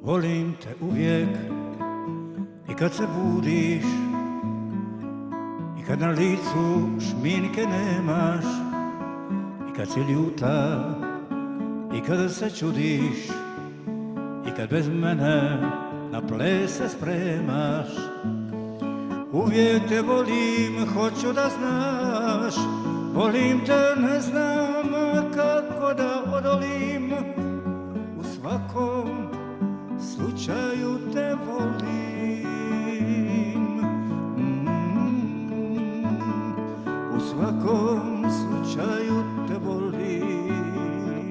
Volim te uvijek i kad se budiš i kad na licu šminke nemaš i kad si ljuta i kada se čudiš i kad bez mene na ples se spremaš. Uvijek te volim, hoću da znaš, volim te, ne znam kako da odolim. U svakom slučaju te volim, u svakom slučaju te volim.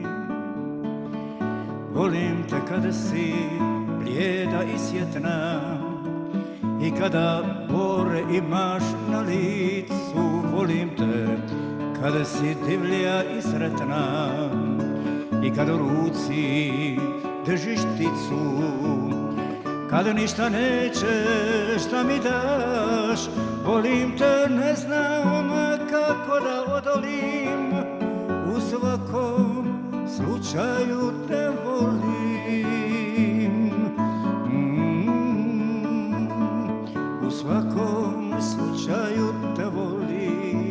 Volim te kada si blijeda i sjetna i kada bore imaš na licu. Volim te kada si divlja i sretna i kada u ruci držiš pticu. Kada ništa nećeš da mi daš, volim te, ne znam kako da odolim. U svakom slučaju te volim, u svakom slučaju te volim.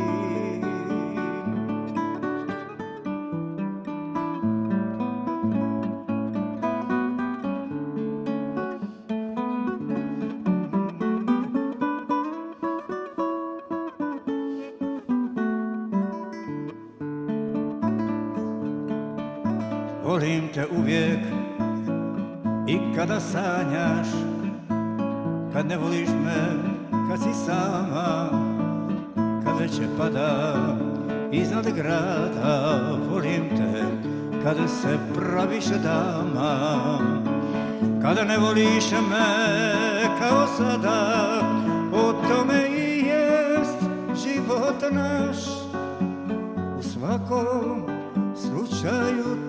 Volim te uvijek i kada sanjaš, kad ne voliš me, kad si sama, kad večer pada iznad grada. Volim te kada se praviš dama, kada ne voliš me kao sada. O tome i jest život naš, u svakom slučaju